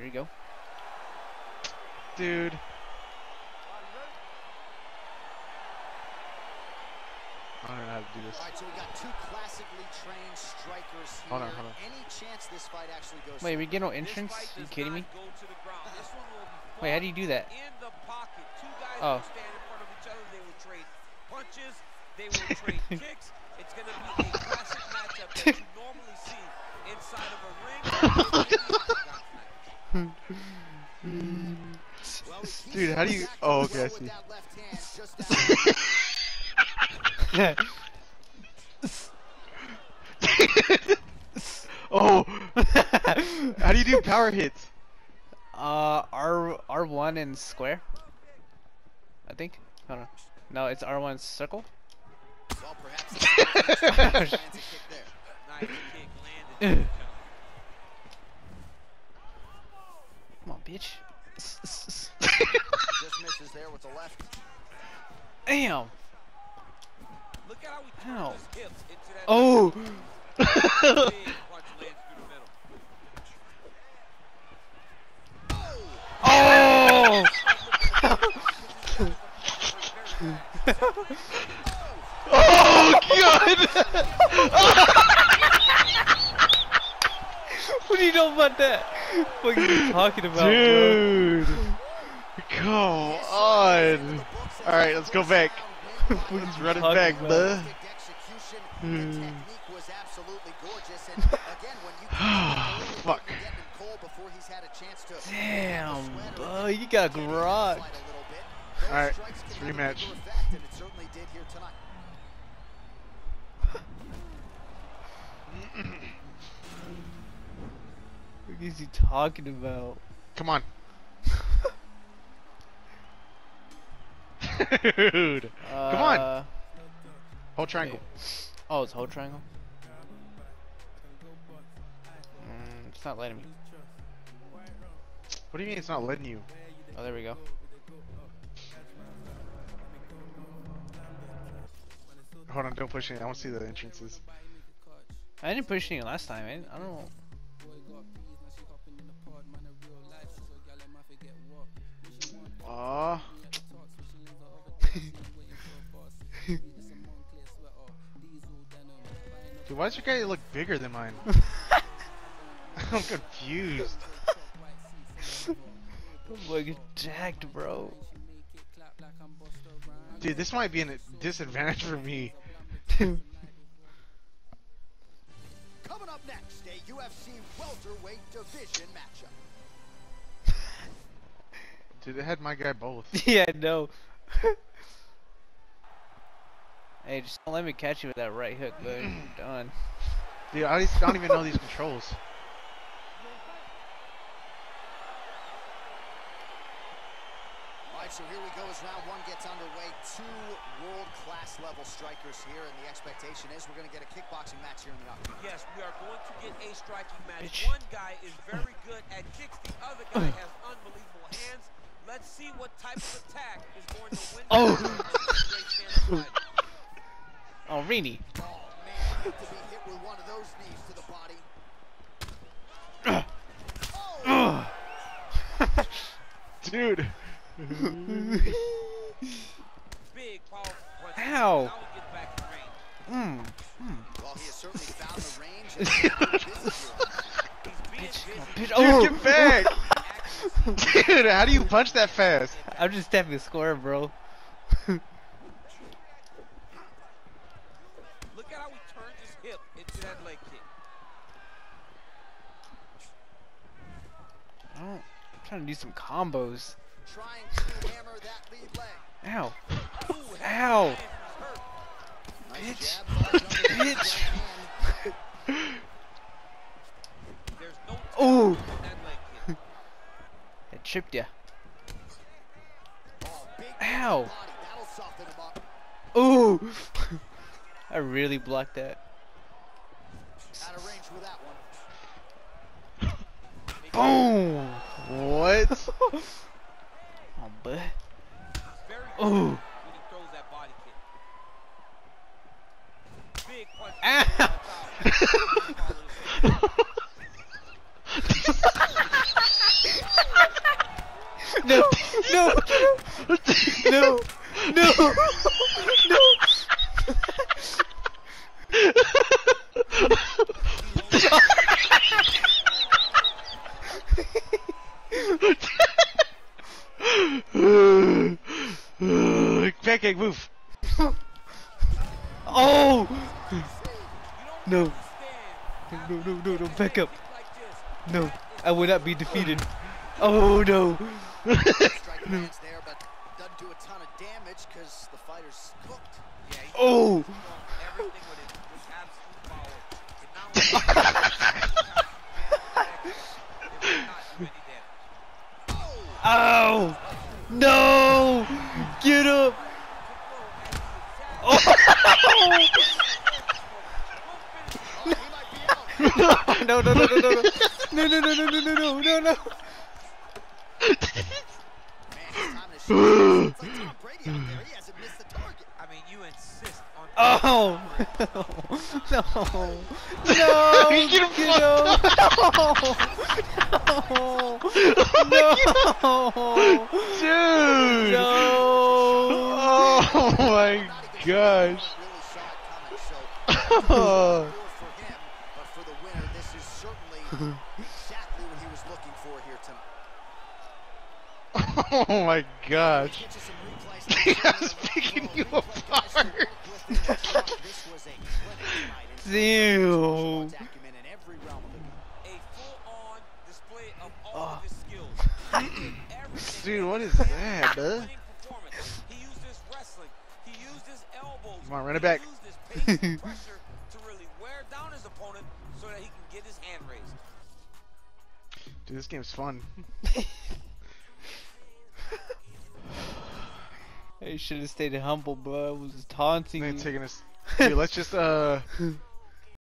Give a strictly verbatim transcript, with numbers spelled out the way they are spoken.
There you go. Dude. I don't know how to do this. All right, so we got two classically trained strikers here. Hold on, hold on. Any chance this fight actually goes? Wait, we get no entrance? Are you kidding me? Wait, how do you do that? In the pocket, two guys Oh. will stand in front of each other. They will trade punches. They will trade kicks. It's going to be a classic matchup that you normally see inside of a ring. Dude, how do you? Oh, okay, I see. Oh, how do you do power hits? Uh, R R one and square. I think. Hold on. No, it's R one circle. Well, perhaps lands a kick there. Nice kick landed. Come on, bitch. Just misses there with the left. Damn. Look at how he Ow. turns his hips into that. Oh. Big punch lands through the middle. Oh. Oh God! What do you know about that? What are you talking about, Dude, come on! All right, let's go back. Let's run it back, buh. Fuck. Damn, bro, you got grokked. Alright, rematch. What is he talking about? Come on. Dude, Uh, come on. Whole triangle. wait. Oh, it's whole triangle? Mm, it's not letting me. What do you mean it's not letting you? Oh, there we go. Hold on, don't push it. I want to see the entrances. I didn't push any last time. I, I don't know. Aww. Dude, why does your guy look bigger than mine? I'm confused. I'm like jacked, bro. Dude, this might be a disadvantage for me. Coming up next, a U F C welterweight division matchup. Dude, it had my guy both. Yeah, no. Hey, just don't let me catch you with that right hook, bud. You're done. Dude, I just don't even know these controls. Alright, so here we go as round one gets underway. Two world-class level strikers here, and the expectation is we're going to get a kickboxing match here in the octagon. Yes, we are going to get a striking match. Bitch. One guy is very good at kicks. The other guy has unbelievable hands. Let's see what type of attack is going to win. Oh. This great stand-up fight. Oh, Rini. Oh, man, hate to be hit with one of those knees to the body. Oh. Dude. Big, powerful punch. Ow. Now he gets back in range. Mm. Mm. Well, he has certainly found the range. And he's busy here. He's being Bitch, busy. bitch. Oh. Dude, get back! Dude, how do you punch that fast? I'm just tapping square, bro. Look at how he turns his hip into that leg kick. Oh, I'm trying to do some combos. Trying to hammer that lead leg. Ow. Ooh, Ow. hands is hurt. Nice Bitch. jab, large under the Bitch. right hand. There's no time Ooh. in that leg kick. It tripped ya. Oh, big Ow. body. That'll soften him up. Ooh. I really blocked that. Out of range with that one. Boom. What? Oh, bud. Very Ooh. good when he throws that body kick. Big punch. Ow. No, no, no, no, no. Pancake, move. Oh! No. No, no, no, no, back up. No, I will not be defeated. Oh no. Striker lands there, but doesn't do a ton of damage because the fighter's cooked. Yeah, he Oh! did everything with it was absolute power. And not only it was not do any damage. Ow! No! Get up! Oh! No, no, no, no, no, no, no, no, no, no, no, no, no, no. Man, his time to shoot. It's like Tom Brady out there. He hasn't missed the target. I mean, you insist on. Oh! No! No! You get him Get up! No! No! Dude! No! Oh my gosh! Oh. For him, but for the winner, this is certainly exactly what he was looking for here tonight. Oh my gosh! Get you some replays. I was picking you apart. This was a clinic tonight. Damn! Acumen in every realm of the game. A full-on display of all Oh. of his skills. He did everything Dude, what that is he could that, to bud? winning performance. He used his wrestling. He used his elbows. Come on, run it he back. used his pace and pressure to really wear down his opponent so that he can get his hand raised. Dude, this game's fun. I should have stayed humble, bro. I was taunting They're you. taking us. Dude, let's just uh